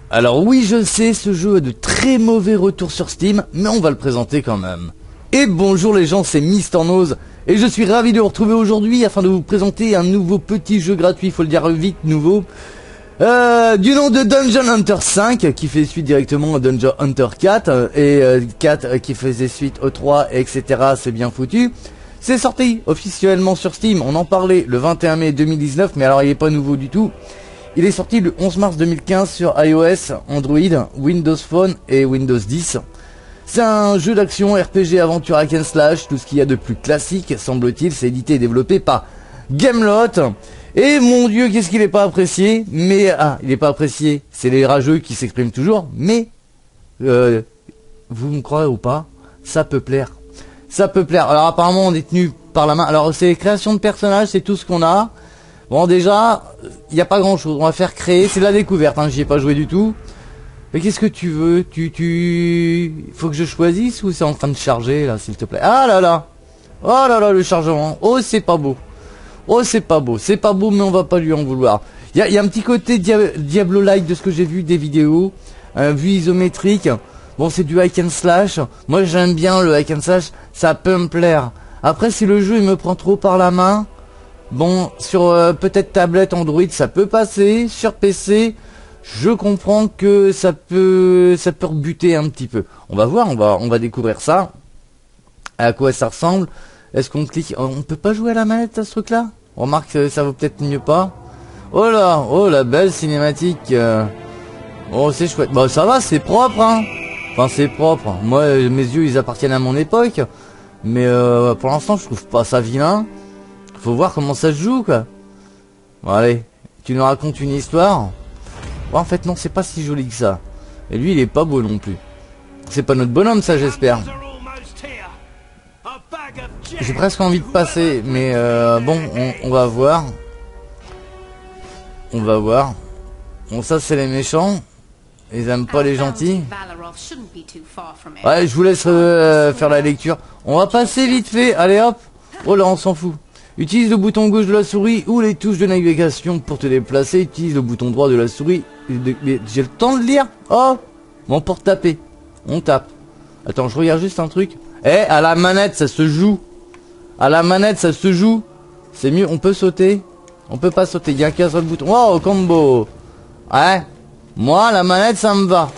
Alors oui, je sais, ce jeu a de très mauvais retours sur Steam, mais on va le présenter quand même. Et bonjour les gens, c'est Mister Nose, et je suis ravi de vous retrouver aujourd'hui afin de vous présenter un nouveau petit jeu gratuit, faut le dire vite, nouveau. Du nom de Dungeon Hunter 5, qui fait suite directement à Dungeon Hunter 4, et 4 qui faisait suite au 3, etc. C'est bien foutu. C'est sorti officiellement sur Steam, on en parlait le 21 mai 2019, mais alors il est pas nouveau du tout. Il est sorti le 11 mars 2015 sur iOS, Android, Windows Phone et Windows 10. C'est un jeu d'action RPG aventure hack and slash, tout ce qu'il y a de plus classique, semble-t-il. C'est édité et développé par Gameloft. Et mon dieu, qu'est-ce qu'il n'est pas apprécié. Mais, il n'est pas apprécié, c'est les rageux qui s'expriment toujours. Mais, vous me croyez ou pas, ça peut plaire. Ça peut plaire. Alors apparemment on est tenu par la main. Alors c'est création de personnages, c'est tout ce qu'on a. Bon déjà, il n'y a pas grand chose, on va faire créer, c'est de la découverte, hein, j'y ai pas joué du tout. Mais qu'est-ce que tu veux? Faut que je choisisse ou c'est en train de charger là, s'il te plaît? Ah là là! Oh là là, le chargement! Oh c'est pas beau! Oh c'est pas beau, c'est pas beau mais on va pas lui en vouloir. Il y a un petit côté Diablo-like de ce que j'ai vu des vidéos, vue isométrique. Bon c'est du hack and slash, moi j'aime bien le hack and slash, ça peut me plaire. Après si le jeu il me prend trop par la main... Bon, sur peut-être tablette Android, ça peut passer. Sur PC, je comprends que ça peut rebuter un petit peu. On va voir, on va découvrir ça. À quoi ça ressemble? Est-ce qu'on clique? On peut pas jouer à la manette à ce truc-là? Remarque, ça vaut peut-être mieux pas. Oh là, oh la belle cinématique. Oh c'est chouette. Bah ça va, c'est propre, hein. Enfin c'est propre. Moi, mes yeux, ils appartiennent à mon époque. Mais pour l'instant, je trouve pas ça vilain. Faut voir comment ça se joue quoi. Bon allez, tu nous racontes une histoire. Bon, en fait non, c'est pas si joli que ça. Et lui il est pas beau non plus. C'est pas notre bonhomme ça j'espère. J'ai presque envie de passer, mais bon, on va voir. On va voir. Bon ça c'est les méchants. Ils aiment pas les gentils. Ouais, je vous laisse faire la lecture. On va passer vite fait, allez hop. Oh là on s'en fout. Utilise le bouton gauche de la souris ou les touches de navigation pour te déplacer. Utilise le bouton droit de la souris. Mais j'ai le temps de lire. Oh, bon pour taper. On tape. Attends, je regarde juste un truc. Eh, à la manette, ça se joue. À la manette, ça se joue. C'est mieux, on peut sauter. On peut pas sauter, il y a qu'un seul bouton. Oh, combo. Ouais. Moi, la manette, ça me va.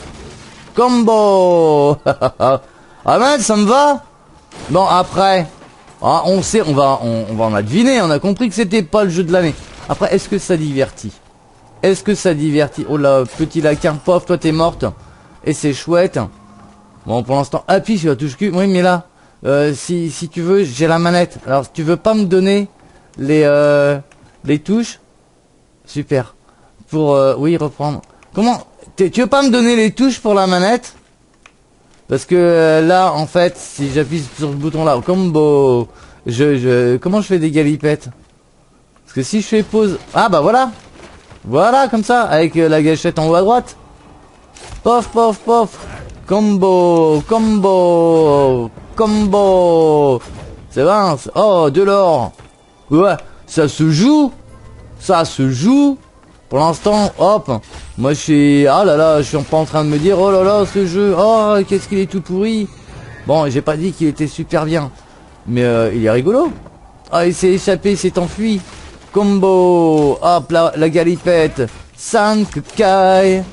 Combo. La manette, ça me va. Bon, après... Ah, on sait, on va en deviner, on a compris que c'était pas le jeu de l'année. Après, est-ce que ça divertit? Est-ce que ça divertit? Oh là, petit laquin, pauvre, toi t'es morte. Et c'est chouette. Bon, pour l'instant, appuie sur la touche Q. Oui, mais là, si tu veux, j'ai la manette. Alors, si tu veux pas me donner les touches, super. Pour, oui, reprendre. Comment? Tu veux pas me donner les touches pour la manette? Parce que là, en fait, si j'appuie sur ce bouton-là, combo, comment je fais des galipettes? Parce que si je fais pause... Ah bah voilà. Voilà, comme ça, avec la gâchette en haut à droite. Pof, pof, pof. Combo, combo, combo. C'est bon. Oh, de l'or. Ouais, ça se joue. Ça se joue. Pour l'instant, hop, moi je suis... Ah là là, je suis pas en train de me dire, oh là là, ce jeu, oh, qu'est-ce qu'il est tout pourri. Bon, j'ai pas dit qu'il était super bien, mais il est rigolo. Ah, il s'est échappé, il s'est enfui. Combo, hop, la galipette. Sankai,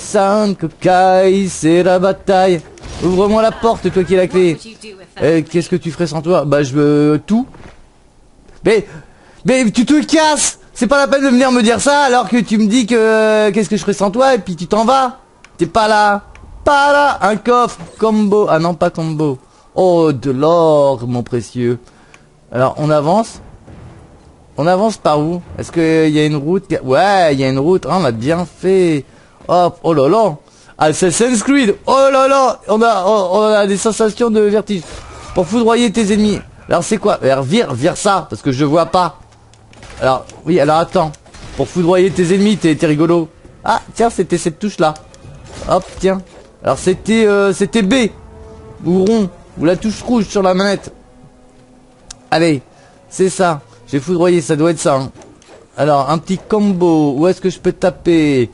Sankai, c'est la bataille. Ouvre-moi la porte, toi qui as la clé. Qu'est-ce que tu ferais sans toi? Bah, je veux tout. Mais tu te casses! C'est pas la peine de venir me dire ça alors que tu me dis que qu'est-ce que je ferais sans toi et puis tu t'en vas. T'es pas là. Pas là. Un coffre. Combo. Ah non, pas combo. Oh, de l'or, mon précieux. Alors, on avance. On avance par où? Est-ce qu'il y a une route? Ouais, il y a une route. Ah, on a bien fait. Hop. Oh là là. Assassin's Creed. Oh là là. On a des sensations de vertige. Pour foudroyer tes ennemis. Alors, c'est quoi? Alors, vire ça. Parce que je vois pas. Alors, oui, alors attends. Pour foudroyer tes ennemis, t'es rigolo. Ah, tiens, c'était cette touche-là. Hop, tiens. Alors, c'était B. Ou rond. Ou la touche rouge sur la manette. Allez, c'est ça. J'ai foudroyé, ça doit être ça. Hein. Alors, un petit combo. Où est-ce que je peux taper?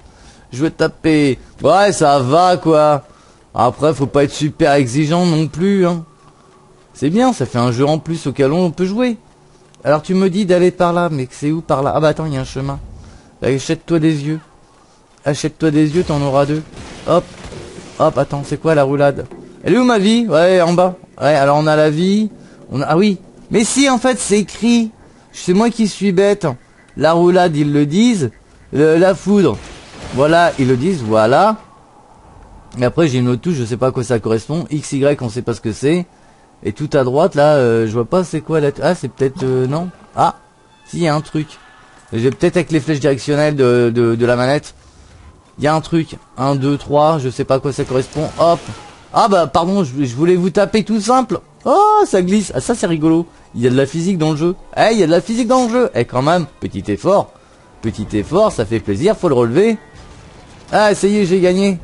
Je veux taper. Ouais, ça va, quoi. Après, faut pas être super exigeant non plus, hein. C'est bien, ça fait un jeu en plus auquel on peut jouer. Alors tu me dis d'aller par là, mais c'est où par là? Ah bah attends, il y a un chemin. Achète-toi des yeux. Achète-toi des yeux, t'en auras deux. Hop. Hop, attends, c'est quoi la roulade? Elle est où ma vie? Ouais, en bas. Ouais, alors on a la vie. Ah oui. Mais si, en fait, c'est écrit. C'est moi qui suis bête. La roulade, ils le disent. La foudre. Voilà, ils le disent, voilà. Et après, j'ai une autre touche, je sais pas à quoi ça correspond. X, Y, on sait pas ce que c'est. Et tout à droite, là, je vois pas c'est quoi la... Ah, c'est peut-être... non. Ah, si, il y a un truc. J'ai peut-être avec les flèches directionnelles de la manette. Il y a un truc. 1, 2, 3, je sais pas à quoi ça correspond. Hop. Ah bah, pardon, je voulais vous taper tout simple. Oh, ça glisse. Ah, ça, c'est rigolo. Il y a de la physique dans le jeu. Eh, il y a de la physique dans le jeu. Eh, quand même, petit effort. Petit effort, ça fait plaisir, faut le relever. Ah, ça y est, j'ai gagné.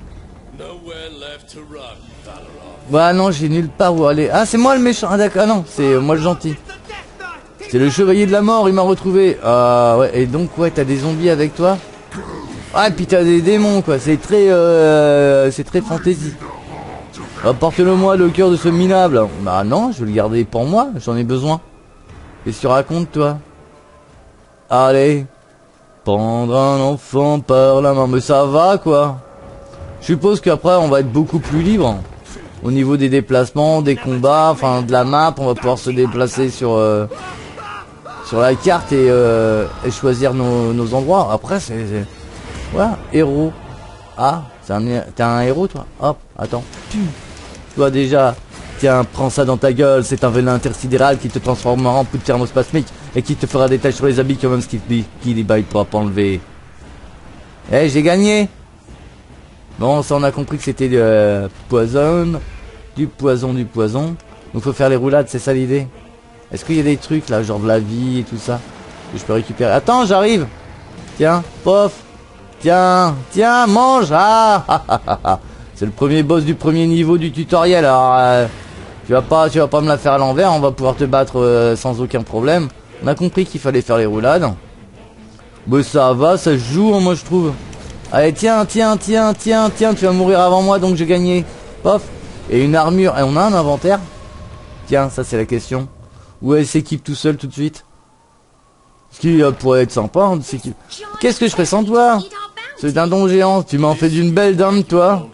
Bah non, j'ai nulle part où aller. Ah, c'est moi le méchant. Ah d'accord, ah, non, c'est moi le gentil. C'est le chevalier de la mort, il m'a retrouvé. Ah ouais, et donc ouais, t'as des zombies avec toi. Ah, et puis t'as des démons quoi, c'est très fantasy. Apporte-le-moi le cœur de ce minable. Bah non, je vais le garder pour moi, j'en ai besoin. Qu'est-ce que tu racontes toi? Allez, prendre un enfant par la main, mais ça va quoi. Je suppose qu'après on va être beaucoup plus libre. Au niveau des déplacements, des combats, enfin de la map, on va pouvoir se déplacer sur la carte et choisir nos endroits. Après c'est... Voilà, héros. Ah, t'es un héros toi. Hop, attends. Toi déjà, tiens, prends ça dans ta gueule, c'est un venin intersidéral qui te transformera en poudre thermospasmique et qui te fera des taches sur les habits comme un qui il pourra pas enlever. Eh, j'ai gagné. Bon, ça on a compris que c'était poison. Du poison. Donc faut faire les roulades, c'est ça l'idée. Est-ce qu'il y a des trucs là, genre de la vie et tout ça, que je peux récupérer? Attends, j'arrive. Tiens, pof. Tiens, mange. Ah, c'est le premier boss du premier niveau du tutoriel. Alors, tu vas pas me la faire à l'envers. On va pouvoir te battre sans aucun problème. On a compris qu'il fallait faire les roulades. Mais ça va, ça se joue, moi je trouve. Allez, tiens, tu vas mourir avant moi, donc j'ai gagné. Pof. Et une armure. Et on a un inventaire? Tiens, ça c'est la question. Où elle s'équipe tout seul tout de suite? Ce qui pourrait être sympa, hein, c'est qu'est-ce que je ferais sans toi? C'est dindon géant, tu m'en fais d'une belle dame, toi.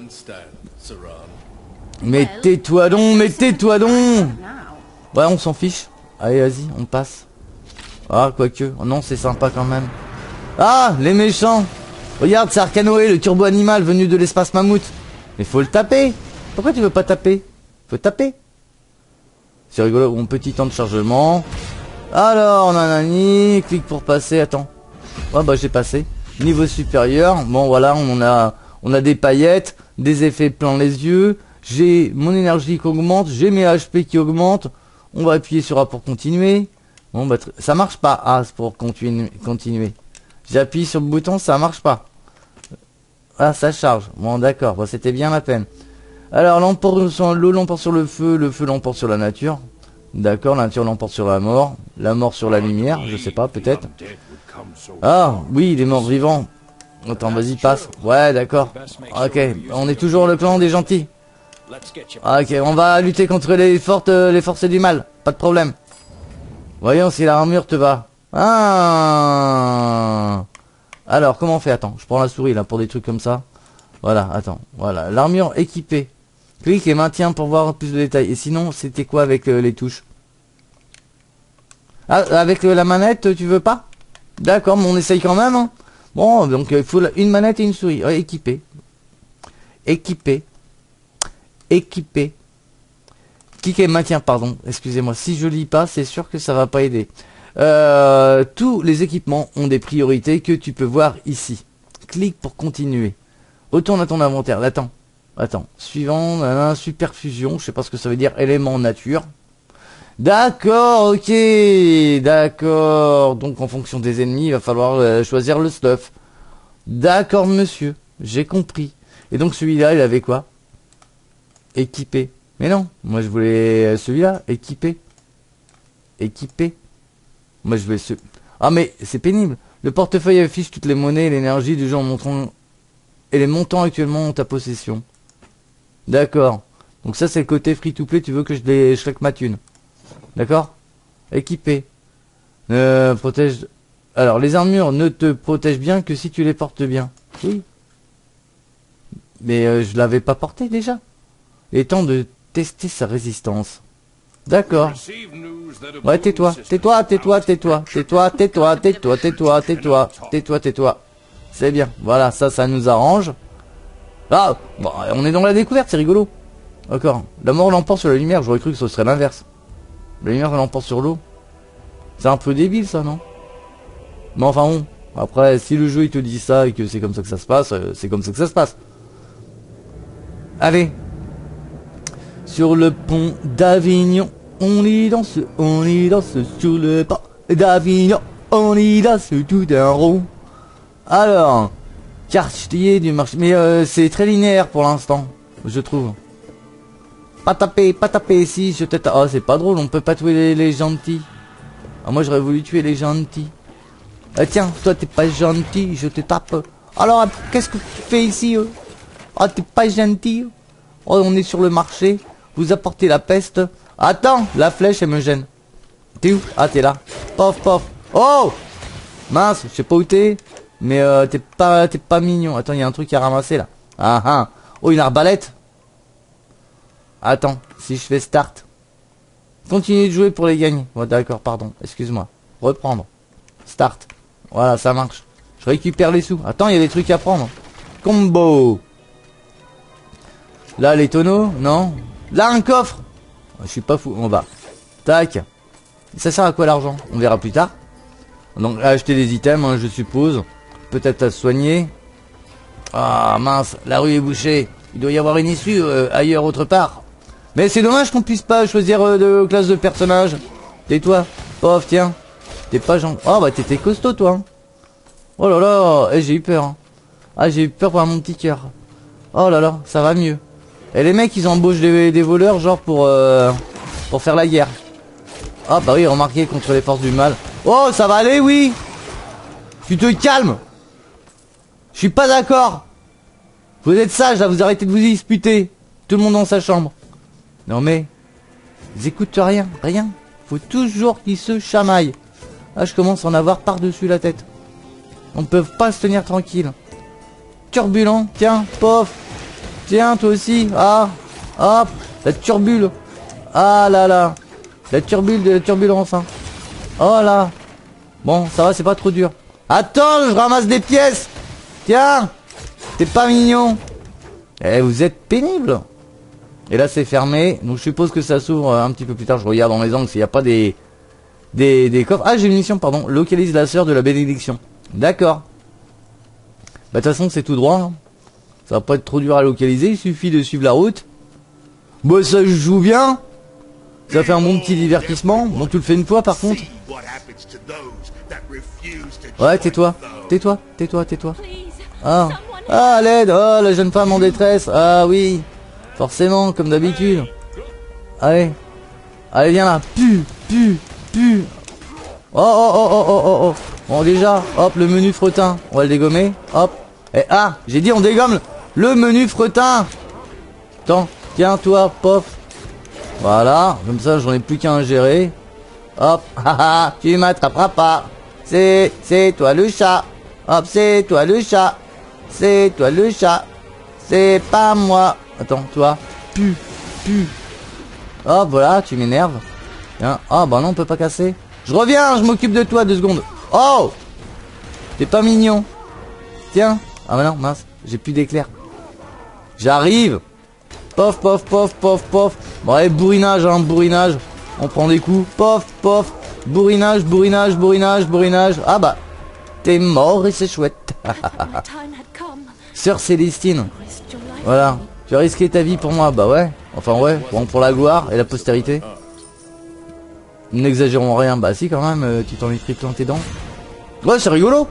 Mais tais-toi donc, Ouais, on s'en fiche. Allez, vas-y, on passe. Ah, quoique. Oh non, c'est sympa quand même. Ah, les méchants. Regarde, c'est Arcanoé, le turbo animal venu de l'espace mammouth. Mais faut le taper. Pourquoi tu veux pas taper? Faut taper. C'est rigolo, mon petit temps de chargement. Alors, nanani, clique pour passer, attends. Ouais, bah j'ai passé. Niveau supérieur, bon voilà, on a des paillettes, des effets plein les yeux. J'ai mon énergie qui augmente, j'ai mes HP qui augmentent. On va appuyer sur A pour continuer. Bon bah ça marche pas, A pour continuer. J'appuie sur le bouton, ça marche pas. Ah, ça charge. Bon d'accord, bon, c'était bien la peine. Alors l'eau l'emporte sur le feu l'emporte sur la nature. D'accord, la nature l'emporte sur la mort sur la lumière, je sais pas, peut-être. Ah, oui, les morts vivants. Attends, vas-y, passe. Ouais, d'accord. Ok, on est toujours le clan des gentils. Ok, on va lutter contre les forces du mal, pas de problème. Voyons si l'armure te va. Ah. Alors, comment on fait? Attends, je prends la souris là pour des trucs comme ça. Voilà, attends, voilà, l'armure équipée. Clique et maintiens pour voir plus de détails. Et sinon, c'était quoi avec les touches? Ah, avec la manette, tu veux pas? D'accord, mais on essaye quand même. Hein. Bon, donc il faut une manette et une souris. Ouais, équipée. Clique et maintien, pardon. Excusez-moi. Si je lis pas, c'est sûr que ça va pas aider. Tous les équipements ont des priorités que tu peux voir ici. Clique pour continuer. Retourne à ton inventaire. Attends. Suivant, superfusion. Je sais pas ce que ça veut dire. Élément nature. D'accord, ok. D'accord. Donc en fonction des ennemis, il va falloir choisir le stuff. D'accord, monsieur. J'ai compris. Et donc celui-là, il avait quoi? Équipé. Mais non, moi je voulais celui-là. Équipé. Moi je vais ce... Ah mais c'est pénible. Le portefeuille affiche toutes les monnaies et l'énergie du jeu en montrant et les montants actuellement en ta possession. D'accord. Donc ça c'est le côté free to play, tu veux que je claque ma thune. D'accord. Équipé. Protège... Alors les armures ne te protègent bien que si tu les portes bien. Oui. Mais je l'avais pas porté déjà. Il est temps de tester sa résistance. D'accord. Ouais, tais-toi, tais-toi, tais-toi, tais-toi, tais-toi, tais-toi, tais-toi, tais-toi, tais-toi, tais-toi, tais-toi. C'est bien. Voilà, ça nous arrange. Ah, bon, on est dans la découverte, c'est rigolo. D'accord. La mort l'emporte sur la lumière, j'aurais cru que ce serait l'inverse. La lumière l'emporte sur l'eau. C'est un peu débile ça, non? Mais enfin bon. Après, si le jeu il te dit ça et que c'est comme ça que ça se passe, c'est comme ça que ça se passe. Allez. Sur le pont d'Avignon, on y danse sur le pont d'Avignon, on y danse tout un rond. Alors, quartier du marché, mais c'est très linéaire pour l'instant, je trouve. Pas taper, si je te tape. Oh, c'est pas drôle, on peut pas tuer les gentils. Ah, moi j'aurais voulu tuer les gentils. Tiens, toi t'es pas gentil, je te tape. Alors, qu'est-ce que tu fais ici? Oh, t'es pas gentil. Oh, on est sur le marché. Vous apportez la peste. Attends, la flèche elle me gêne. T'es où? Ah, t'es là. Pof, pof. Oh! Mince, je sais pas où t'es. Mais t'es pas mignon. Attends, il y a un truc à ramasser là. Ah ah. Oh, une arbalète. Attends, si je fais start. Continuez de jouer pour les gagner. Oh, d'accord, pardon. Excuse-moi. Reprendre. Start. Voilà, ça marche. Je récupère les sous. Attends, il y a des trucs à prendre. Combo. Là, les tonneaux. Non. Là, un coffre. Je suis pas fou. On va. Tac. Ça sert à quoi l'argent? On verra plus tard. Donc, à acheter des items, hein, je suppose. Peut-être à se soigner. Ah, mince. La rue est bouchée. Il doit y avoir une issue ailleurs, autre part. Mais c'est dommage qu'on puisse pas choisir de classe de personnage. Tais-toi. Pauvre, tiens. T'es pas gentil. Oh, bah, t'étais costaud, toi. Hein. Oh là là. Eh, j'ai eu peur. Hein. Ah, j'ai eu peur pour mon petit cœur. Oh là là, ça va mieux. Et les mecs, ils embauchent des voleurs, genre pour faire la guerre. Ah, bah oui, remarquez, contre les forces du mal. Oh, ça va aller, oui. Tu te calmes. Je suis pas d'accord. Vous êtes sages, là, vous arrêtez de vous disputer. Tout le monde dans sa chambre. Non mais, ils écoutent rien. Faut toujours qu'ils se chamaillent. Ah, je commence à en avoir par-dessus la tête. On ne peut pas se tenir tranquille. Turbulent, tiens, pof. Tiens, toi aussi. Ah, hop, la turbule. Ah là là. La turbule de la turbulence. Hein. Oh là. Bon, ça va, c'est pas trop dur. Attends, je ramasse des pièces. Tiens. T'es pas mignon. Eh, vous êtes pénible. Et là, c'est fermé. Donc, je suppose que ça s'ouvre un petit peu plus tard. Je regarde dans mes angles s'il n'y a pas des coffres. Ah, j'ai une mission, pardon. Localise la sœur de la bénédiction. D'accord. Bah, de toute façon, c'est tout droit. Hein. Ça va pas être trop dur à localiser. Il suffit de suivre la route. Bah, ça joue bien. Ça fait un bon petit divertissement. Bon, tu le fais une fois, par contre. Ouais, tais-toi. Tais-toi. Ah. Ah, l'aide. Oh, la jeune femme en détresse. Ah, oui. Forcément, comme d'habitude. Allez. Allez, viens là. Pu. Oh. Bon, déjà, hop, le menu fretin. On va le dégommer. Hop. Et ah, j'ai dit on dégomme le menu fretin. Attends, tiens, toi, pof. Voilà, comme ça, j'en ai plus qu'à ingérer. Hop, haha, tu m'attraperas pas. C'est toi le chat. Hop, c'est toi le chat. C'est toi le chat. C'est pas moi. Attends, toi. Pu. Hop, voilà, tu m'énerves. Tiens. Ah, bah non, on peut pas casser. Je reviens, je m'occupe de toi 2 secondes. Oh! T'es pas mignon. Tiens. Ah bah non, mince, j'ai plus d'éclair. J'arrive. Pof. Bon, allez, bourrinage. On prend des coups. Pof. Bourrinage. Ah bah, t'es mort et c'est chouette. Sœur Célestine. Voilà. Tu as risqué ta vie pour moi. Bah ouais. Enfin ouais. Bon, pour la gloire et la postérité. N'exagérons rien. Bah si, quand même. Tu t'en es pris plein tes dents. Ouais, c'est rigolo.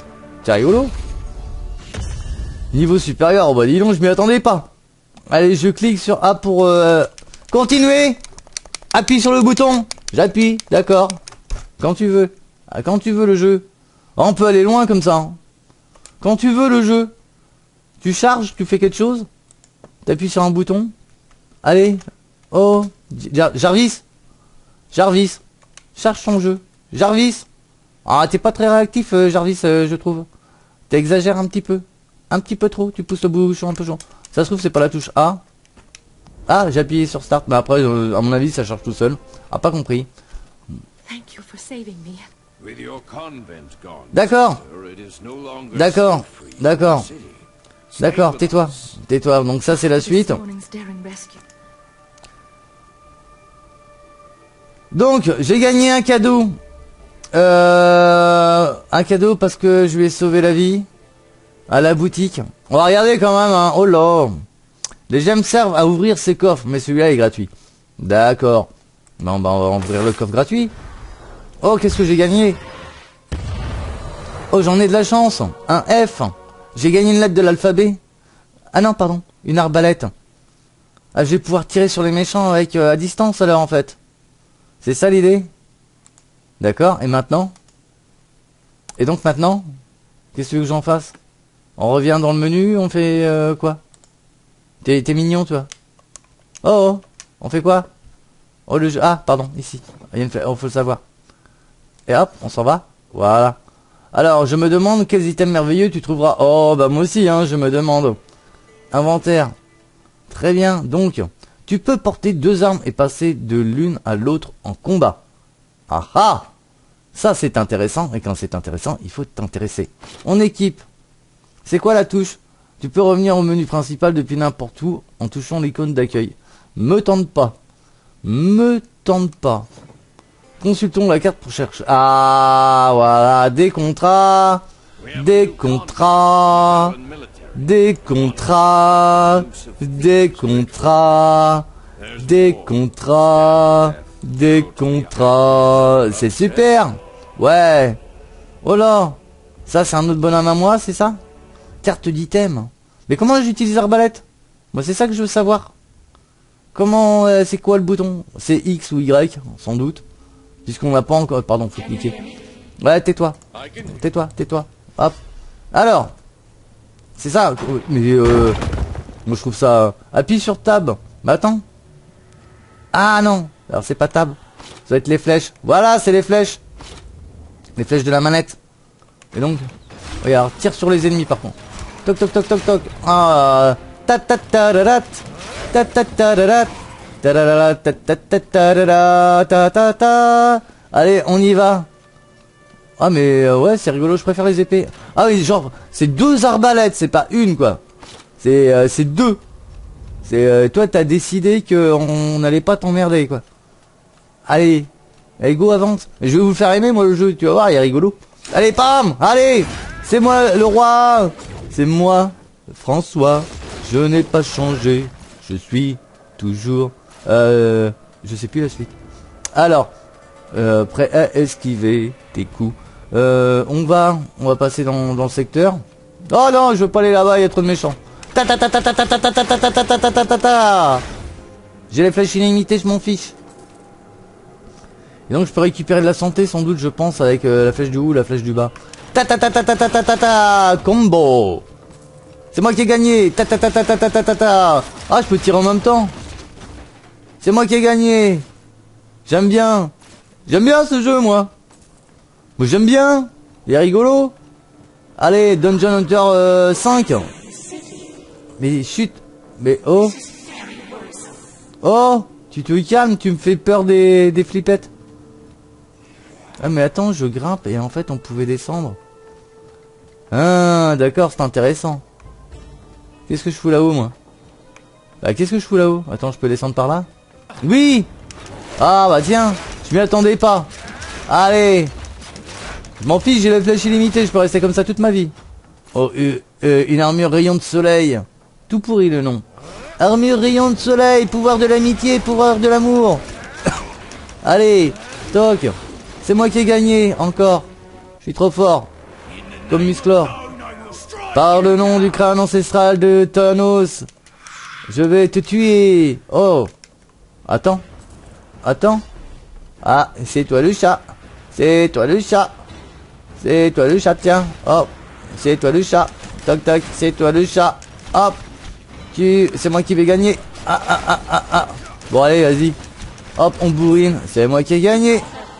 Niveau supérieur. Oh bah dis donc, je m'y attendais pas. Allez, je clique sur A pour continuer. Appuie sur le bouton. J'appuie. D'accord. Quand tu veux. Ah, quand tu veux le jeu. Ah, on peut aller loin comme ça. Hein. Quand tu veux le jeu. Tu charges, tu fais quelque chose. T'appuies sur un bouton. Allez. Oh. Jarvis. Jarvis. Charge ton jeu. Jarvis. Ah, t'es pas très réactif, Jarvis, je trouve. T'exagères un petit peu. Un petit peu trop. Tu pousses le bouchon un peu chaud. Ça se trouve, c'est pas la touche A. Ah, j'ai appuyé sur Start. Mais après, à mon avis, ça charge tout seul. Ah, pas compris. D'accord. D'accord. D'accord. D'accord, tais-toi. Tais-toi. Donc ça, c'est la suite. Donc, j'ai gagné un cadeau. Un cadeau parce que je lui ai sauvé la vie. À la boutique. On va regarder quand même, hein. Oh là. Les gemmes servent à ouvrir ces coffres, mais celui-là est gratuit. D'accord. Bon, bah, on va ouvrir le coffre gratuit. Oh, qu'est-ce que j'ai gagné? Oh, j'en ai de la chance. Un F. J'ai gagné une lettre de l'alphabet. Ah non, pardon. Une arbalète. Ah, je vais pouvoir tirer sur les méchants avec à distance alors, en fait. C'est ça l'idée? D'accord. Et maintenant? Et donc maintenant? Qu'est-ce que tu veux que j'en fasse? On revient dans le menu, on fait quoi? T'es mignon, toi. Oh, oh, on fait quoi? Oh, le jeu. Ah, pardon, ici. Il faut le savoir. Et hop, on s'en va. Voilà. Alors, je me demande quels items merveilleux tu trouveras. Oh, bah moi aussi, hein, je me demande. Inventaire. Très bien. Donc, tu peux porter 2 armes et passer de l'une à l'autre en combat. Ah ah! Ça, c'est intéressant. Et quand c'est intéressant, il faut t'intéresser. On équipe. C'est quoi la touche? Tu peux revenir au menu principal depuis n'importe où en touchant l'icône d'accueil. Me tente pas. Me tente pas. Consultons la carte pour chercher. Ah, voilà. Des contrats. Des contrats. Des contrats. Des contrats. Des contrats. Des contrats. C'est super. Ouais. Oh là. Ça, c'est un autre bonhomme à moi, c'est ça? Carte d'item. Mais comment j'utilise l'arbalète? Moi, c'est ça que je veux savoir. Comment, c'est quoi le bouton? C'est X ou Y, sans doute. Puisqu'on n'a pas encore... Pardon, faut cliquer. Ouais, tais-toi. Tais-toi, tais-toi. Hop. Alors. C'est ça. Mais, moi, je trouve ça... appuie sur Tab. Mais attends. Ah, non. Alors, c'est pas Tab. Ça va être les flèches. Voilà, c'est les flèches. Les flèches de la manette. Et donc... regarde, tire sur les ennemis, par contre. Toc toc toc toc toc. Ah, ta ta ta ta ta ta ta ta ta ta. Allez, on y va. Ah mais ouais, c'est rigolo, je préfère les épées. Ah oui, genre c'est 2 arbalètes, c'est pas une quoi. C'est 2. C'est toi t'as décidé que on n'allait pas t'emmerder quoi. Allez, allez go avance. Je vais vous le faire aimer moi le jeu, tu vas voir, il est rigolo. Allez pam, allez, c'est moi le roi. C'est moi, François, je n'ai pas changé, je suis toujours... je sais plus la suite. Alors, prêt à esquiver tes coups. On va passer dans le secteur. Oh non, je veux pas aller là-bas, il y a trop de méchants. Ta ta ta ta ta ta ta ta ta ta ta ta ta ta ta. J'ai les flèches illimitées, je m'en fiche. Et donc je peux récupérer de la santé sans doute, je pense, avec la flèche du haut, la flèche du bas. Ta ta ta ta ta ta ta ta ta. Combo. C'est moi qui ai gagné. Ta ta ta ta ta ta ta ta ta. Ah, je peux tirer en même temps. C'est moi qui ai gagné. J'aime bien. J'aime bien ce jeu, moi. Moi, j'aime bien. Il est rigolo. Allez, Dungeon Hunter 5. Mais chut. Mais oh. Oh. Tu te calmes, tu me fais peur des flippettes. Ah mais attends, je grimpe et en fait on pouvait descendre. Ah d'accord, c'est intéressant. Qu'est-ce que je fous là-haut moi? Bah qu'est-ce que je fous là-haut? Attends, je peux descendre par là? Oui. Ah bah tiens, je m'y attendais pas. Allez. Je m'en fiche, j'ai la flèche illimitée, je peux rester comme ça toute ma vie. Oh, une armure rayon de soleil. Tout pourri le nom. Armure rayon de soleil, pouvoir de l'amitié, pouvoir de l'amour. Allez, toc. C'est moi qui ai gagné, encore. Je suis trop fort. Comme Musclor. Par le nom du crâne ancestral de Thanos. Je vais te tuer. Oh. Attends. Attends. Ah, c'est toi le chat. C'est toi le chat. C'est toi le chat, tiens. Oh. C'est toi le chat. Toc toc, c'est toi le chat. Hop. C'est moi qui vais gagner. Ah. Bon, allez, vas-y. Hop, on bourrine. C'est moi qui ai gagné.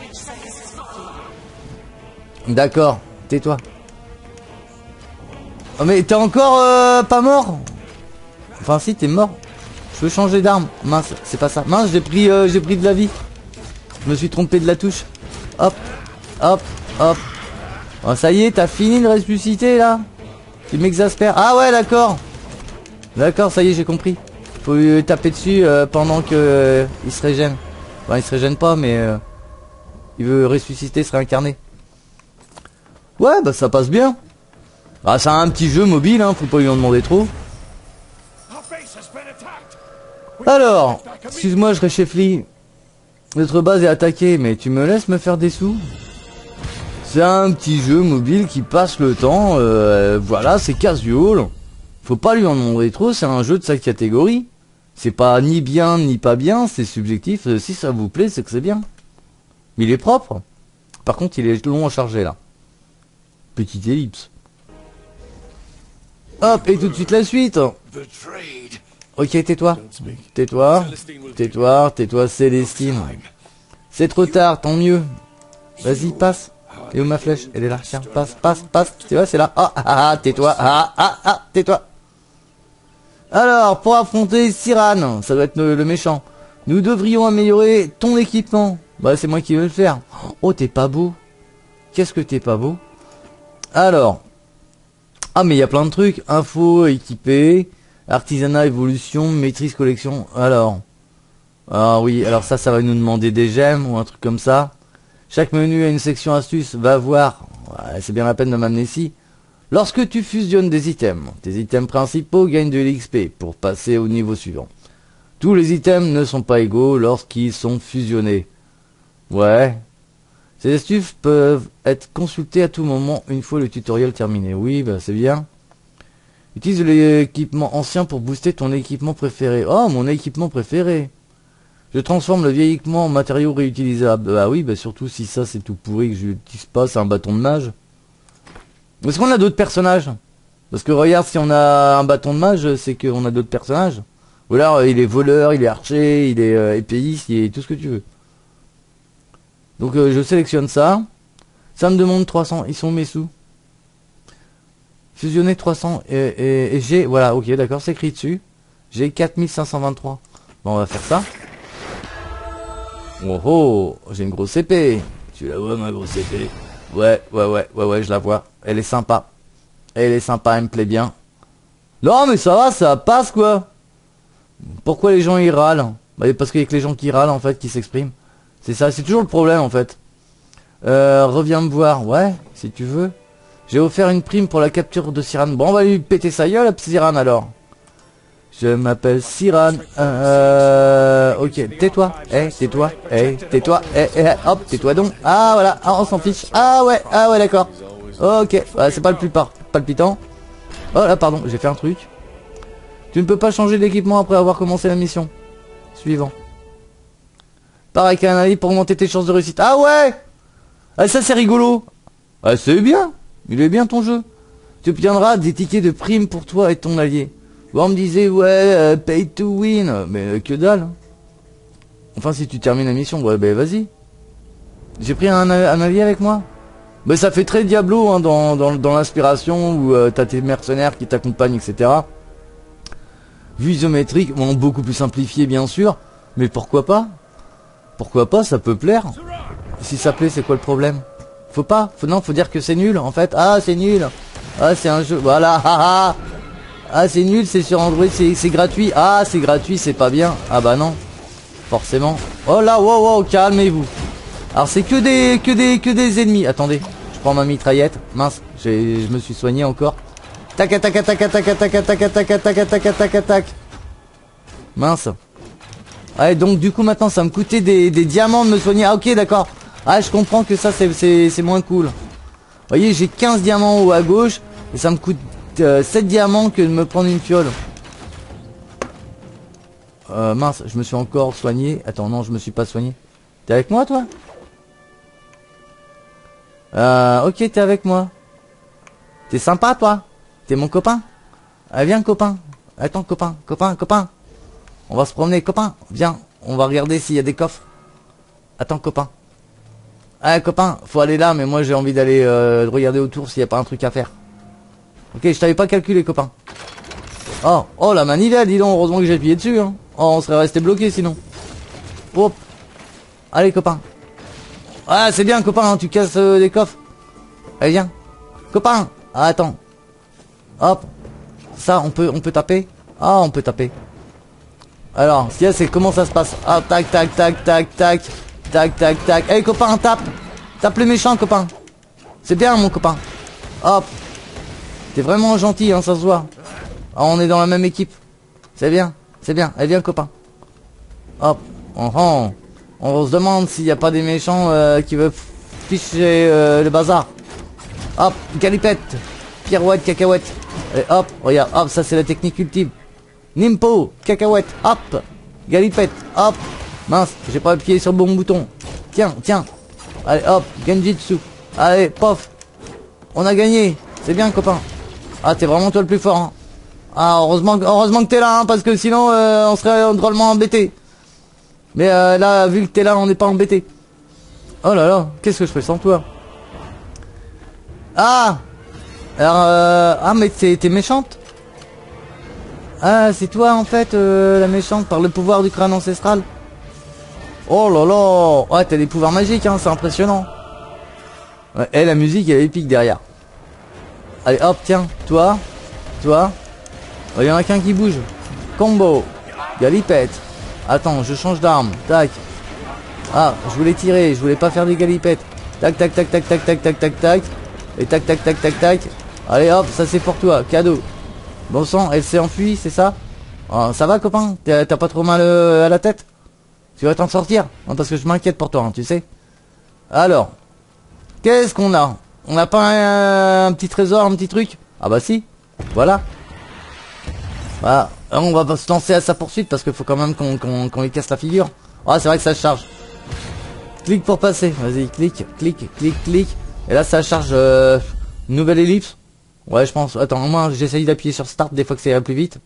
D'accord. Tais-toi. Oh, mais t'es encore pas mort? Enfin, si, t'es mort. Je veux changer d'arme. Mince, c'est pas ça. Mince, j'ai pris de la vie. Je me suis trompé de la touche. Hop. Oh, ça y est, t'as fini de ressusciter, là? Tu m'exaspères. Ah ouais, d'accord. D'accord, ça y est, j'ai compris. Faut lui taper dessus pendant que il se régène. Enfin, il se régène pas, mais il veut ressusciter, se réincarner. Ouais, bah ça passe bien. Ah, c'est un petit jeu mobile, hein, faut pas lui en demander trop. Alors, excuse-moi, je récheflis. Notre base est attaquée, mais tu me laisses me faire des sous? C'est un petit jeu mobile qui passe le temps, voilà, c'est casual. Faut pas lui en demander trop, c'est un jeu de sa catégorie. C'est pas ni bien ni pas bien, c'est subjectif. Si ça vous plaît, c'est que c'est bien. Mais il est propre. Par contre, il est long à charger là. Petite ellipse. Hop, et tout de suite la suite. Ok, tais-toi. Tais-toi, Célestine. C'est trop tard, tant mieux. Vas-y, passe. Et où ma flèche? Elle est là, tiens, passe. Tu vois, c'est là. Tais-toi. Tais-toi. Alors, pour affronter Cyrane, ça doit être le méchant. Nous devrions améliorer ton équipement. Bah, c'est moi qui vais le faire. Oh, t'es pas beau. Qu'est-ce que t'es pas beau? Alors. Ah, mais il y a plein de trucs. Info, équipé. Artisanat, évolution, maîtrise, collection. Alors. Ah oui, alors ça va nous demander des gemmes ou un truc comme ça. Chaque menu a une section astuce. Va voir. Ouais, c'est bien la peine de m'amener ici. Lorsque tu fusionnes des items, tes items principaux gagnent de l'XP pour passer au niveau suivant. Tous les items ne sont pas égaux lorsqu'ils sont fusionnés. Ouais. Ces astuces peuvent être consultées à tout moment une fois le tutoriel terminé. Oui, bah c'est bien. Utilise l'équipement ancien pour booster ton équipement préféré. Oh, mon équipement préféré. Je transforme le vieil équipement en matériau réutilisable. Bah oui, bah surtout si ça c'est tout pourri que je n'utilise pas, c'est un bâton de mage. Est-ce qu'on a d'autres personnages? Parce que regarde, si on a un bâton de mage, c'est qu'on a d'autres personnages. Ou alors il est voleur, il est archer, il est épéiste, il est tout ce que tu veux. Donc je sélectionne ça. Ça me demande 300. Ils sont mes sous. Fusionner 300 et j'ai... Voilà, ok, d'accord, c'est écrit dessus. J'ai 4523. Bon, on va faire ça. Oh, j'ai une grosse épée. Tu la vois, ma grosse épée? Ouais, je la vois. Elle est sympa. Elle me plaît bien. Non, mais ça va, ça passe, quoi. Pourquoi les gens, ils râlent? Bah, parce qu'il y a que les gens qui râlent, en fait, qui s'expriment. C'est ça, c'est toujours le problème, en fait. Reviens me voir. Ouais, si tu veux. J'ai offert une prime pour la capture de Cyrane. Bon, on va lui péter sa gueule, Cyrane, alors. Je m'appelle Cyrane. Ok, tais-toi. Tais-toi. Hop, tais-toi donc. Ah, voilà. Ah, on s'en fiche. Ah, ouais, d'accord. Ok, c'est pas le plus palpitant. Oh là, pardon, j'ai fait un truc. Tu ne peux pas changer d'équipement après avoir commencé la mission. Suivant. Pareil qu'un avis pour augmenter tes chances de réussite. Ah ouais. Ah, ça c'est rigolo. Ah, c'est bien. Il est bien ton jeu. Tu obtiendras des tickets de prime pour toi et ton allié. Bon, on me disait, ouais, pay to win. Mais que dalle. Enfin, si tu termines la mission, ouais, ben vas-y. J'ai pris un allié avec moi. Mais ça fait très Diablo, hein, dans l'inspiration, où t'as tes mercenaires qui t'accompagnent, etc. Vue isométrique, bon, beaucoup plus simplifié, bien sûr. Mais pourquoi pas? Pourquoi pas, ça peut plaire. Si ça plaît, c'est quoi le problème? Faut dire que c'est nul, en fait. Ah, c'est nul. Ah, c'est un jeu, voilà, Ah, c'est nul, c'est sur Android, c'est gratuit. Ah, c'est gratuit, c'est pas bien. Ah bah non, forcément. Oh là, wow, calmez-vous. Alors c'est que des ennemis. Attendez, je prends ma mitraillette. Mince, je me suis soigné encore. Tac. Mince. Ouais, donc du coup maintenant ça me coûtait des diamants de me soigner. Ah ok, d'accord. Ah, je comprends que ça c'est moins cool. Vous voyez, j'ai 15 diamants haut à gauche et ça me coûte 7 diamants que de me prendre une fiole. Mince, je me suis encore soigné. Attends, non, je me suis pas soigné. T'es avec moi, toi? Ok, t'es avec moi. T'es sympa, toi? T'es mon copain? Allez, viens copain. Attends copain, copain. On va se promener copain. Viens, on va regarder s'il y a des coffres. Attends copain. Allez copain, faut aller là, mais moi j'ai envie d'aller regarder autour s'il n'y a pas un truc à faire. Ok, je t'avais pas calculé copain. Oh la manivelle, dis donc, heureusement que j'ai appuyé dessus hein. Oh, on serait resté bloqué sinon. Hop. Allez copain. Ah c'est bien copain, hein, tu casses des coffres. Allez viens. Copain. Ah, attends. Hop. Ça on peut taper. Ah on peut taper. Alors, ce qu'il y a c'est comment ça se passe. Ah tac tac tac tac tac. Tac tac tac. Hey copain, tape. Tape le méchant copain. C'est bien mon copain. Hop. T'es vraiment gentil hein, ça se voit. Ah, on est dans la même équipe. C'est bien, c'est bien. Allez viens copain. Hop. On se demande s'il n'y a pas des méchants qui veulent ficher le bazar. Hop, galipette. Pirouette, cacahuète. Allez hop, regarde, hop, ça c'est la technique ultime. Nimpo, cacahuète, hop. Galipette, hop. Mince, j'ai pas appuyé sur le bon bouton. Tiens, tiens. Allez hop, Genjitsu. Allez, pof. On a gagné. C'est bien copain. Ah, t'es vraiment toi le plus fort hein. Ah, heureusement que t'es là, hein, parce que sinon, on serait drôlement embêté. Mais là, vu que t'es là, on n'est pas embêté. Oh là là, qu'est-ce que je fais sans toi? Ah alors, ah, mais t'es méchante? Ah, c'est toi, en fait, la méchante, par le pouvoir du crâne ancestral? Oh là là. Ouais, t'as des pouvoirs magiques, hein, c'est impressionnant. Ouais, et la musique, elle est épique derrière. Allez, hop, tiens, toi. Oh, y en a qu'un qui bouge. Combo. Galipette. Attends, je change d'arme. Tac. Ah, je voulais tirer, je voulais pas faire des galipettes. Tac, tac, tac, tac, tac, tac, tac, tac, tac. Et tac, tac, tac, tac, tac. Allez, hop, ça c'est pour toi. Cadeau. Bon sang, elle s'est enfuie, c'est ça? Oh, ça va, copain? T'as pas trop mal à la tête? Tu vas t'en sortir? Non, parce que je m'inquiète pour toi, hein, tu sais. Alors. Qu'est-ce qu'on a? On n'a pas un petit trésor, un petit truc? Ah bah si. Voilà. Voilà. On va pas se lancer à sa poursuite parce qu'il faut quand même qu'on lui casse la figure. Ah c'est vrai que ça charge. Clique pour passer. Vas-y, clique, clique, clique, clique. Et là ça charge nouvelle ellipse. Ouais je pense. Attends, moi j'essaye d'appuyer sur start des fois que ça ira plus vite.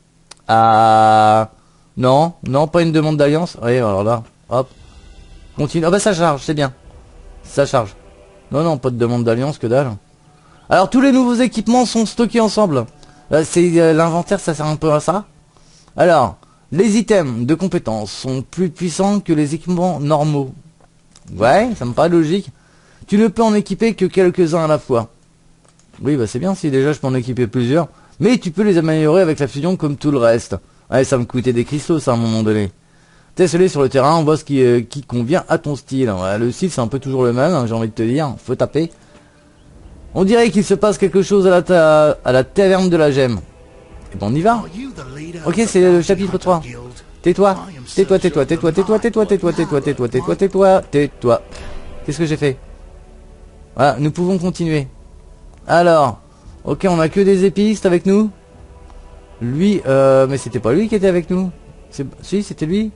Non, non, pas une demande d'alliance. Oui, alors là, hop. Continue. Ah bah ça charge, c'est bien. Ça charge. Non, non, pas de demande d'alliance, que dalle. Alors tous les nouveaux équipements sont stockés ensemble. C'est l'inventaire, ça sert un peu à ça. Alors, les items de compétences sont plus puissants que les équipements normaux. Ouais, ça me paraît logique. Tu ne peux en équiper que quelques-uns à la fois. Oui, bah c'est bien si déjà je peux en équiper plusieurs. Mais tu peux les améliorer avec la fusion comme tout le reste. Ouais, ça me coûtait des cristaux ça à un moment donné. Teste-les sur le terrain, on voit ce qui convient à ton style. Ouais, le style c'est un peu toujours le même, hein, j'ai envie de te dire. Faut taper. On dirait qu'il se passe quelque chose à la taverne de la gemme. Et bon, on y va. Ok, c'est le chapitre 3. Tais-toi. Tais-toi, tais-toi, tais-toi, tais-toi, tais-toi, tais-toi, tais-toi, tais-toi, tais-toi, tais-toi, tais-toi. Qu'est-ce que j'ai fait? Voilà, nous pouvons continuer. Alors, ok, on a que des épistes avec nous. Lui, mais c'était pas lui qui était avec nous. Si, c'était lui.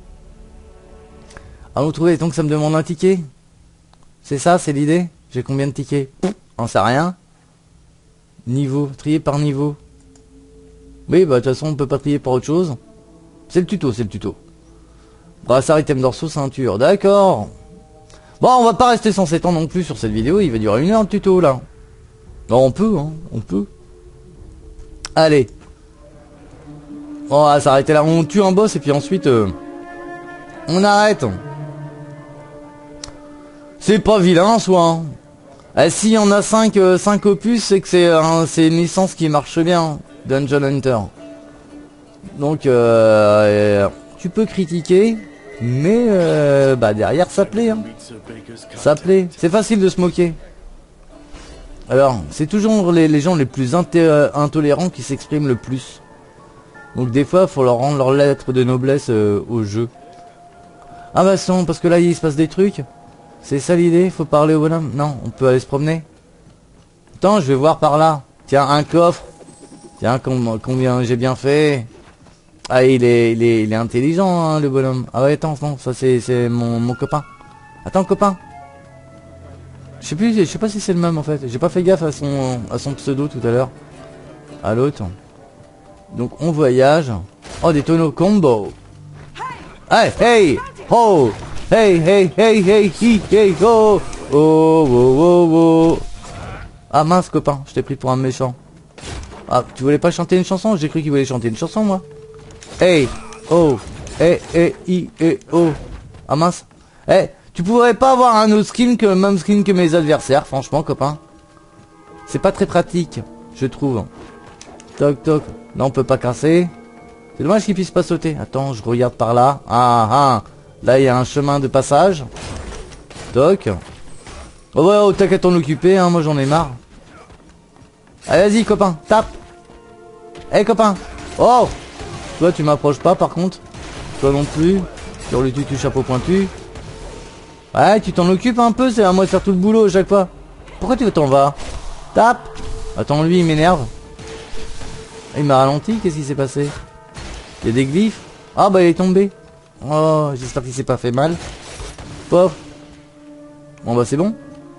Allons trouver, donc ça me demande un ticket. C'est ça, c'est l'idée. J'ai combien de tickets? On sait rien. Niveau, trier par niveau. Oui, bah de toute façon on peut pas trier par autre chose. C'est le tuto, c'est le tuto. Brassard, item dorsaux, ceinture. D'accord. Bon, on va pas rester sans s'étendre non plus sur cette vidéo. Il va durer 1 heure le tuto là. Non, on peut, hein, on peut. Allez. Bon, on va s'arrêter là. On tue un boss et puis ensuite on arrête. C'est pas vilain en soi. Hein. Si on a 5 opus, c'est que c'est une licence qui marche bien. Dungeon Hunter. Donc tu peux critiquer, mais bah derrière ça plaît. Hein. Ça plaît. C'est facile de se moquer. Alors, c'est toujours les gens les plus intolérants qui s'expriment le plus. Donc des fois, faut leur rendre leur lettre de noblesse au jeu. Ah bah non, parce que là il se passe des trucs. C'est ça l'idée, faut parler au bonhomme. Non, on peut aller se promener. Attends, je vais voir par là. Tiens, un coffre. Tiens, combien j'ai bien fait. Ah, il est intelligent, hein, le bonhomme. Ah ouais, attends, non, ça c'est mon copain. Attends, copain. Je sais pas si c'est le même en fait. J'ai pas fait gaffe à son pseudo tout à l'heure. À l'autre. Donc on voyage. Oh, des tonneaux combo. Hey, hey, oh, hey, hey, hey, hey, hey, hey, oh, oh, oh, oh, oh. Ah mince copain, je t'ai pris pour un méchant. Ah, tu voulais pas chanter une chanson? J'ai cru qu'il voulait chanter une chanson moi. Hey, oh, hey, hey, hey, hey, oh. Ah mince. Hey, tu pourrais pas avoir un autre skin que le même skin que mes adversaires, franchement copain. C'est pas très pratique, je trouve. Toc toc. Non, on peut pas casser. C'est dommage qu'il puisse pas sauter. Attends, je regarde par là. Ah ah. Là, il y a un chemin de passage. Toc. Oh ouais, oh, t'as qu'à t'en occuper, hein. Moi, j'en ai marre. Allez, vas-y, copain. Tape. Hey, copain. Oh. Toi, tu m'approches pas, par contre. Toi non plus. Sur le tutu chapeau pointu. Ouais, tu t'en occupes un peu. C'est à moi de faire tout le boulot à chaque fois. Pourquoi tu t'en vas? Tape. Attends, lui, il m'énerve. Il m'a ralenti. Qu'est-ce qui s'est passé? Il y a des glyphes. Ah bah il est tombé. Oh, j'espère qu'il s'est pas fait mal. Pof. Bon bah c'est bon.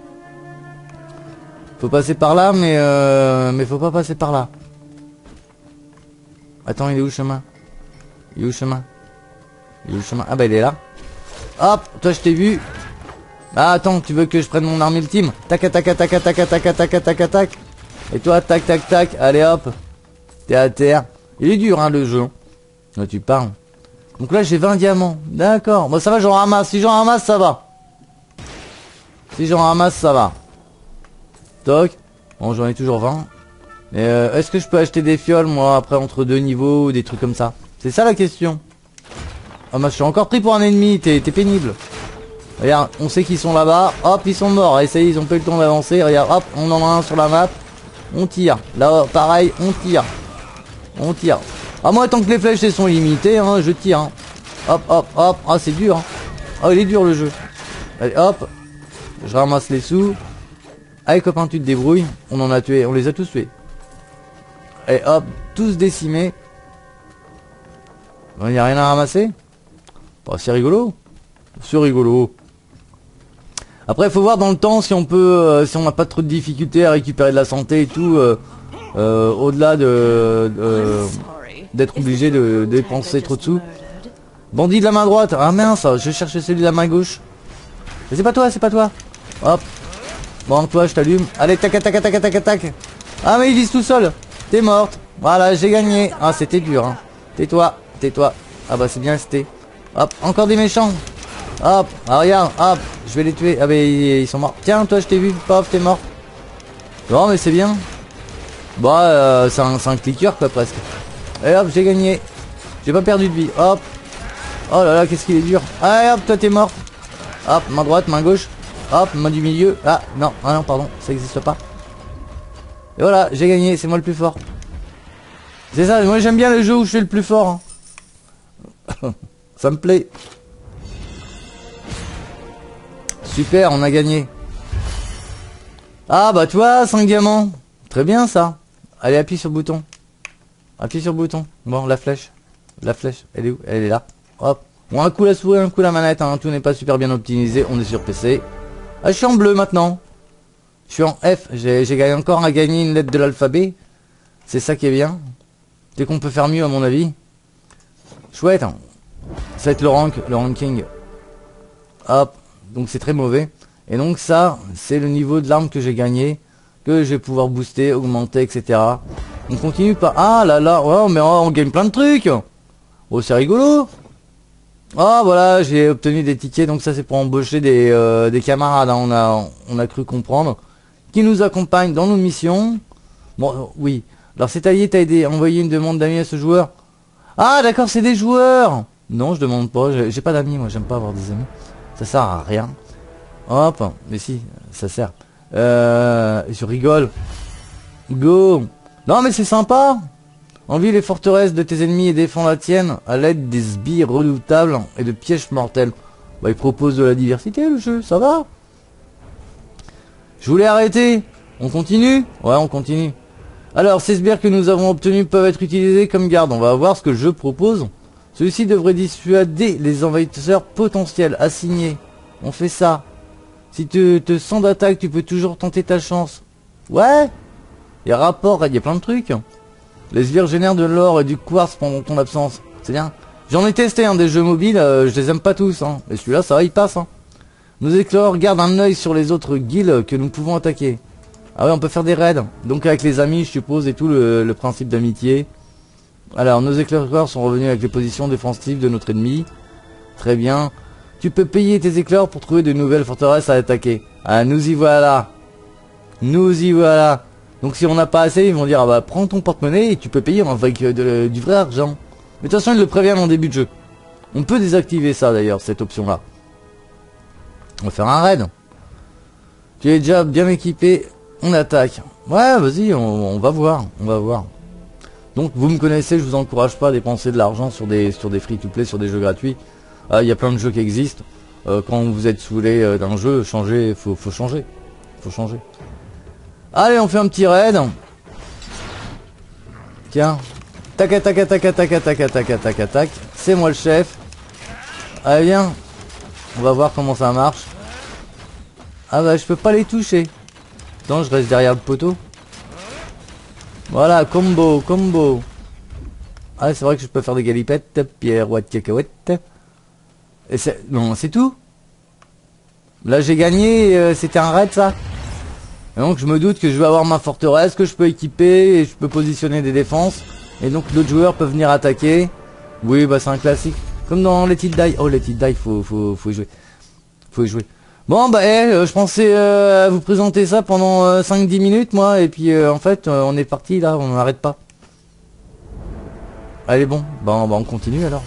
Faut passer par là, mais faut pas passer par là. Attends, il est où le chemin? Il est où le chemin? Il est où le chemin? Ah bah il est là. Hop, toi je t'ai vu. Ah attends, tu veux que je prenne mon arme ultime? Tac tac tac tac tac tac tac tac tac tac. Et toi tac tac tac. Allez hop. T'es à terre. Il est dur hein le jeu. Là tu parles. Donc là j'ai 20 diamants. D'accord. Bon ça va, j'en ramasse. Si j'en ramasse ça va. Si j'en ramasse ça va. Toc. Bon j'en ai toujours 20. Mais est-ce que je peux acheter des fioles moi après entre deux niveaux ou des trucs comme ça? C'est ça la question. Ah moi je suis encore pris pour un ennemi. T'es pénible. Regarde, on sait qu'ils sont là-bas. Hop, ils sont morts. Et ça y est, ils ont pas eu le temps d'avancer. Regarde, hop, on en a un sur la map. On tire. Là pareil, on tire. On tire. Ah moi tant que les flèches elles sont limitées, hein, je tire. Hein. Hop, hop, hop. Ah c'est dur. Hein. Ah il est dur le jeu. Allez hop. Je ramasse les sous. Allez copain tu te débrouilles. On en a tué. On les a tous tués. Allez hop. Tous décimés. Il n'y a rien à ramasser. Bah, c'est rigolo. C'est rigolo. Après il faut voir dans le temps si on peut, si on n'a pas trop de difficultés à récupérer de la santé et tout. Au-delà d'être obligé de dépenser trop de sous. Bandit de la main droite. Ah mince, je cherche celui de la main gauche. Mais c'est pas toi, c'est pas toi. Hop. Bon, toi, je t'allume. Allez, tac, tac, tac, tac, tac. Ah mais il vise tout seul. T'es morte. Voilà, j'ai gagné. Ah c'était dur. Hein. Tais-toi, tais-toi. Ah bah c'est bien resté. Hop, encore des méchants. Hop, ah regarde, hop. Je vais les tuer. Ah bah ils sont morts. Tiens, toi, je t'ai vu. Paf, t'es mort. Bon, mais c'est bien. Bah c'est un clicker quoi presque. Et hop j'ai gagné. J'ai pas perdu de vie. Hop. Oh là là qu'est-ce qu'il est dur. Allez hop toi t'es mort. Hop main droite, main gauche. Hop main du milieu. Ah non, ah non pardon, ça existe pas. Et voilà j'ai gagné, c'est moi le plus fort. C'est ça, moi j'aime bien le jeu où je suis le plus fort. Hein. Ça me plaît. Super, on a gagné. Ah bah tu vois, 5 diamants. Très bien ça. Allez, appuie sur le bouton. Appuie sur le bouton. Bon, la flèche. La flèche, elle est où? Elle est là. Hop. Bon, un coup la souris, un coup la manette. Hein. Tout n'est pas super bien optimisé. On est sur PC. Ah, je suis en bleu maintenant. Je suis en F. J'ai encore à gagner une lettre de l'alphabet. C'est ça qui est bien. C'est qu'on peut faire mieux à mon avis. Chouette. Hein. Ça va être le ranking. Hop. Donc c'est très mauvais. Et donc ça, c'est le niveau de l'arme que j'ai gagné. Que je vais pouvoir booster, augmenter, etc. On continue pas. Ah là là, ouais, mais on gagne plein de trucs. Oh, c'est rigolo. Ah voilà, j'ai obtenu des tickets, donc ça c'est pour embaucher des camarades. Hein, on a cru comprendre, qui nous accompagnent dans nos missions. Bon, oui. Alors cet allié t'a aidé à envoyer une demande d'amis à ce joueur. Ah d'accord, c'est des joueurs. Non, je demande pas. J'ai pas d'amis, moi. J'aime pas avoir des amis. Ça sert à rien. Hop, mais si, ça sert. Je rigole. Go. Non mais c'est sympa. Envie les forteresses de tes ennemis et défends la tienne à l'aide des sbires redoutables et de pièges mortels. Bah il propose de la diversité le jeu, ça va. Je voulais arrêter. On continue? Ouais on continue. Alors ces sbires que nous avons obtenus peuvent être utilisés comme garde. On va voir ce que le jeu propose. Celui-ci devrait dissuader les envahisseurs potentiels assignés. On fait ça. Si tu te sens d'attaque, tu peux toujours tenter ta chance. Ouais. Il y a rapport, il y a plein de trucs. Les sbires génèrent de l'or et du quartz pendant ton absence. C'est bien. J'en ai testé des jeux mobiles, je les aime pas tous. Et celui-là, ça va, il passe. Nos éclairs gardent un œil sur les autres guildes que nous pouvons attaquer. Ah ouais, on peut faire des raids. Donc avec les amis, je suppose, et tout le principe d'amitié. Alors, nos éclaireurs sont revenus avec les positions défensives de notre ennemi. Très bien. Tu peux payer tes éclairs pour trouver de nouvelles forteresses à attaquer. Ah, nous y voilà. Nous y voilà. Donc si on n'a pas assez, ils vont dire, ah bah prends ton porte-monnaie et tu peux payer avec du vrai argent. Mais de toute façon, ils le préviennent en début de jeu. On peut désactiver ça d'ailleurs, cette option-là. On va faire un raid. Tu es déjà bien équipé, on attaque. Ouais, vas-y, on va voir, on va voir. Donc vous me connaissez, je vous encourage pas à dépenser de l'argent sur des free-to-play, sur des jeux gratuits. Il y a plein de jeux qui existent. Quand vous êtes saoulé d'un jeu, changer, faut changer. Faut changer. Allez, on fait un petit raid. Tiens. Tac, tac, tac, tac, tac, tac, tac, tac, tac. C'est moi le chef. Allez, viens. On va voir comment ça marche. Ah bah, je peux pas les toucher. Non, je reste derrière le poteau. Voilà, combo, combo. Ah, c'est vrai que je peux faire des galipettes. Pierre, ouate, cacahuète. Et c'est... Non, c'est tout. Là, j'ai gagné. C'était un raid, ça. Et donc, je me doute que je vais avoir ma forteresse, que je peux équiper, et je peux positionner des défenses. Et donc, d'autres joueurs peuvent venir attaquer. Oui, bah, c'est un classique. Comme dans Let It Die. Oh, Let It Die, faut y jouer. Faut y jouer. Bon, bah, je pensais vous présenter ça pendant 5-10 minutes, moi. Et puis, en fait, on est parti, là. On n'arrête pas. Allez, bon. Bah, on continue, alors.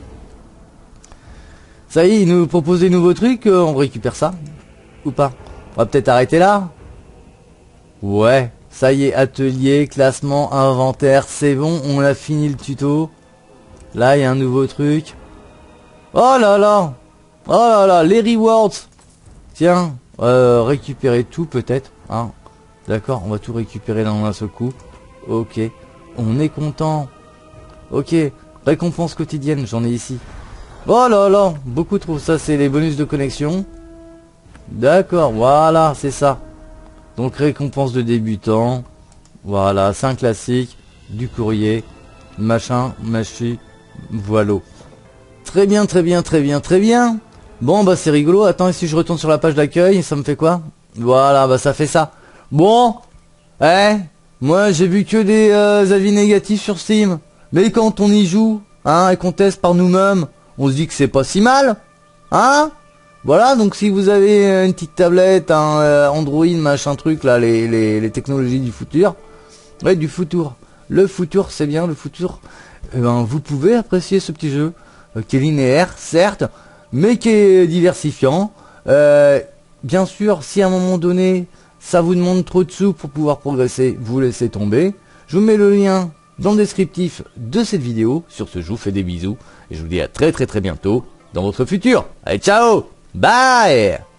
Ça y est, il nous propose des nouveaux trucs. On récupère ça. Ou pas? On va peut-être arrêter là. Ouais. Ça y est, atelier, classement, inventaire. C'est bon, on a fini le tuto. Là, il y a un nouveau truc. Oh là là. Oh là là, les rewards. Tiens, récupérer tout peut-être. Hein. D'accord, on va tout récupérer dans un seul coup. Ok. On est content. Ok. Récompense quotidienne, j'en ai ici. Oh là là, beaucoup trop. Ça, c'est les bonus de connexion. D'accord, voilà, c'est ça. Donc, récompense de débutant. Voilà, c'est un classique. Du courrier. Machin, machi, voilà. Très bien, très bien, très bien, très bien. Bon, bah, c'est rigolo. Attends, et si je retourne sur la page d'accueil, ça me fait quoi? Voilà, bah, ça fait ça. Bon. Moi, j'ai vu que des avis négatifs sur Steam. Mais quand on y joue, hein, et qu'on teste par nous-mêmes, on se dit que c'est pas si mal. Hein? Voilà, donc si vous avez une petite tablette, un Android, machin truc, là, les technologies du futur. Ouais, du futur. Le futur, c'est bien, le futur. Eh ben, vous pouvez apprécier ce petit jeu, qui est linéaire, certes, mais qui est diversifiant. Bien sûr, si à un moment donné, ça vous demande trop de sous pour pouvoir progresser, vous laissez tomber. Je vous mets le lien dans le descriptif de cette vidéo. Sur ce, je vous fais des bisous, et je vous dis à très très très bientôt dans votre futur. Allez, ciao! Bye!